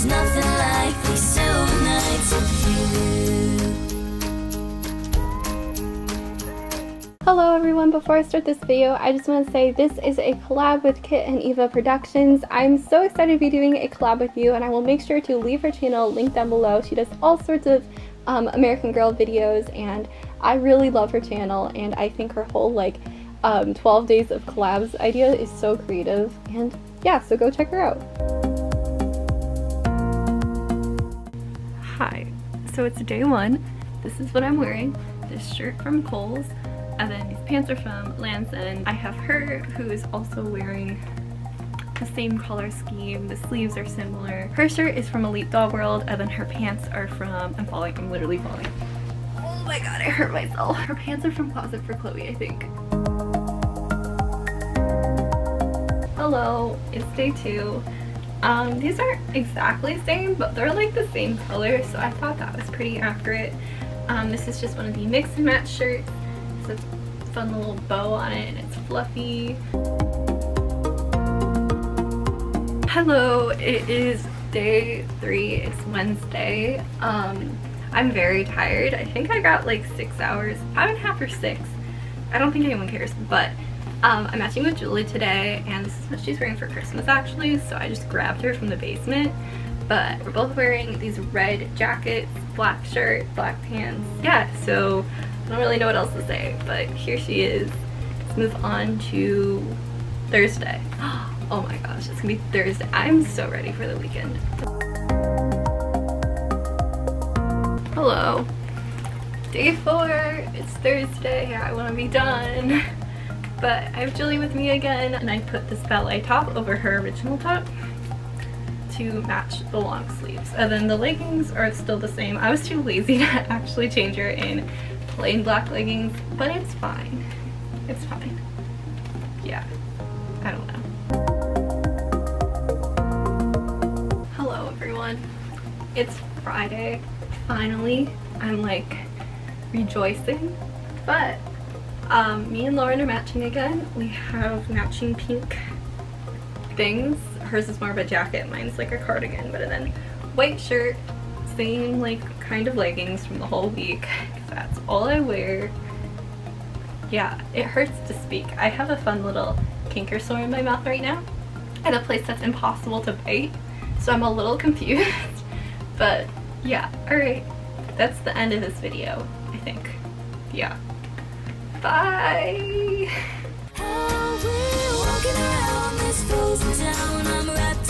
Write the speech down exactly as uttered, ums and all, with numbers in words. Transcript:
There's nothing like these silver nights with you. Hello everyone, before I start this video, I just want to say this is a collab with KitandEvaProductions. I'm so excited to be doing a collab with you, and I will make sure to leave her channel linked down below. She does all sorts of um, American Girl videos, and I really love her channel, and I think her whole like um, twelve days of collabs idea is so creative, and yeah, so go check her out. Hi, so it's day one. This is what I'm wearing. This shirt from Kohl's. And then these pants are from Lanson. I have her, who is also wearing the same color scheme. The sleeves are similar. Her shirt is from Elite Doll World, and then her pants are from, I'm falling, I'm literally falling. Oh my god, I hurt myself. Her pants are from Closet for Chloe, I think. Hello, it's day two. Um, these aren't exactly the same, but they're like the same color, so I thought that was pretty accurate. Um, this is just one of the mix and match shirts. It's a fun little bow on it, and it's fluffy. Hello, it is day three. It's Wednesday. Um, I'm very tired. I think I got like six hours, five and a half or six. I don't think anyone cares, but um, I'm matching with Julie today, and this is what she's wearing for Christmas actually, so I just grabbed her from the basement. But we're both wearing these red jackets, black shirt, black pants. Yeah, so I don't really know what else to say, but here she is. Let's move on to Thursday. Oh my gosh, it's gonna be Thursday. I'm so ready for the weekend. Hello. Day four, it's Thursday. I wanna be done. But I have Julie with me again, and I put this ballet top over her original top to match the long sleeves. And then the leggings are still the same. I was too lazy to actually change her in plain black leggings, but it's fine. It's fine. Yeah, I don't know. Hello everyone. It's Friday. Finally, I'm like rejoicing. But um, me and Lauren are matching again. We have matching pink things. Hers is more of a jacket, mine's like a cardigan, but then white shirt, same like kind of leggings from the whole week. That's all I wear. Yeah, it hurts to speak. I have a fun little canker sore in my mouth right now at a place that's impossible to bite, so I'm a little confused. But yeah, alright, that's the end of this video, I think. Yeah. Bye! How we're walking around this frozen town, I'm wrapped